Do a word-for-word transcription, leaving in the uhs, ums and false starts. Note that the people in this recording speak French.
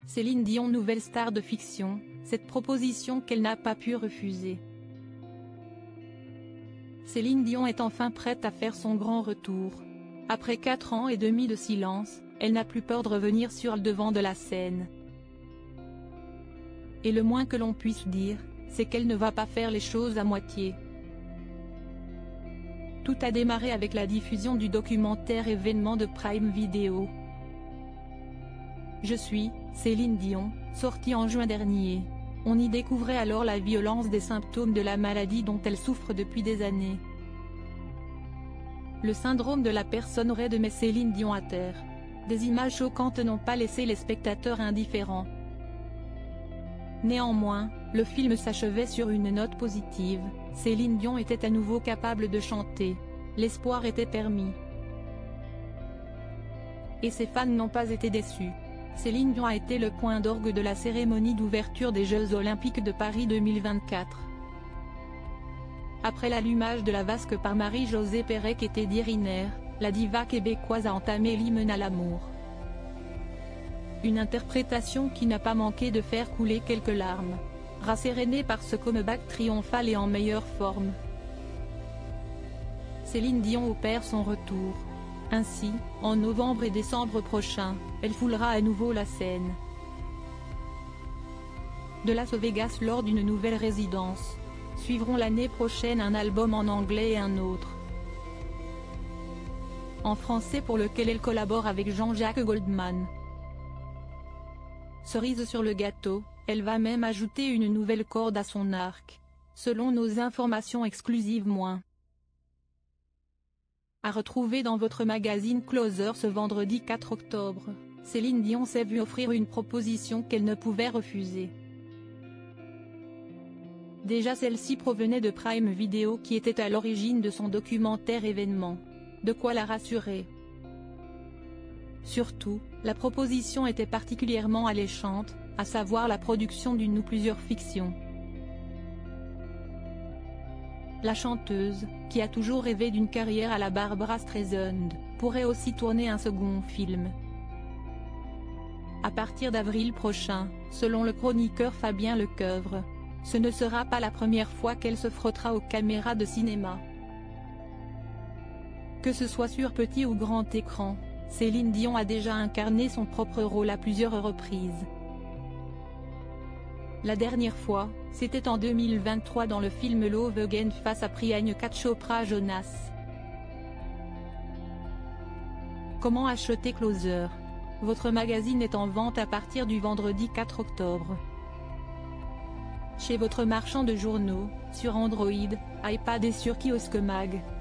Céline Dion, nouvelle star de fiction, cette proposition qu'elle n'a pas pu refuser. Céline Dion est enfin prête à faire son grand retour. Après quatre ans et demi de silence, elle n'a plus peur de revenir sur le devant de la scène. Et le moins que l'on puisse dire, c'est qu'elle ne va pas faire les choses à moitié. Tout a démarré avec la diffusion du documentaire événement de Prime Video. Je suis, Céline Dion, sorti en juin dernier. On y découvrait alors la violence des symptômes de la maladie dont elle souffre depuis des années. Le syndrome de la personne raide met Céline Dion à terre. Des images choquantes n'ont pas laissé les spectateurs indifférents. Néanmoins, le film s'achevait sur une note positive, Céline Dion était à nouveau capable de chanter. L'espoir était permis. Et ses fans n'ont pas été déçus. Céline Dion a été le point d'orgue de la cérémonie d'ouverture des Jeux Olympiques de Paris deux mille vingt-quatre. Après l'allumage de la vasque par Marie-Josée Pérec et Teddy Riner, la diva québécoise a entamé l'hymne à l'amour. Une interprétation qui n'a pas manqué de faire couler quelques larmes, rassérénée par ce comeback triomphal et en meilleure forme. Céline Dion opère son retour. Ainsi, en novembre et décembre prochains, elle foulera à nouveau la scène de Las Vegas lors d'une nouvelle résidence. Suivront l'année prochaine un album en anglais et un autre en français pour lequel elle collabore avec Jean-Jacques Goldman. Cerise sur le gâteau, elle va même ajouter une nouvelle corde à son arc. Selon nos informations exclusives moins. À retrouver dans votre magazine Closer ce vendredi quatre octobre, Céline Dion s'est vue offrir une proposition qu'elle ne pouvait refuser. Déjà celle-ci provenait de Prime Video qui était à l'origine de son documentaire événement. De quoi la rassurer. Surtout, la proposition était particulièrement alléchante, à savoir la production d'une ou plusieurs fictions. La chanteuse, qui a toujours rêvé d'une carrière à la Barbra Streisand, pourrait aussi tourner un second film. À partir d'avril prochain, selon le chroniqueur Fabien Lecoeuvre, ce ne sera pas la première fois qu'elle se frottera aux caméras de cinéma. Que ce soit sur petit ou grand écran, Céline Dion a déjà incarné son propre rôle à plusieurs reprises. La dernière fois, c'était en deux mille vingt-trois dans le film Love Again face à Priyanka Chopra Jonas. Comment acheter Closer? Votre magazine est en vente à partir du vendredi quatre octobre. Chez votre marchand de journaux, sur Android, iPad et sur Kiosque Mag.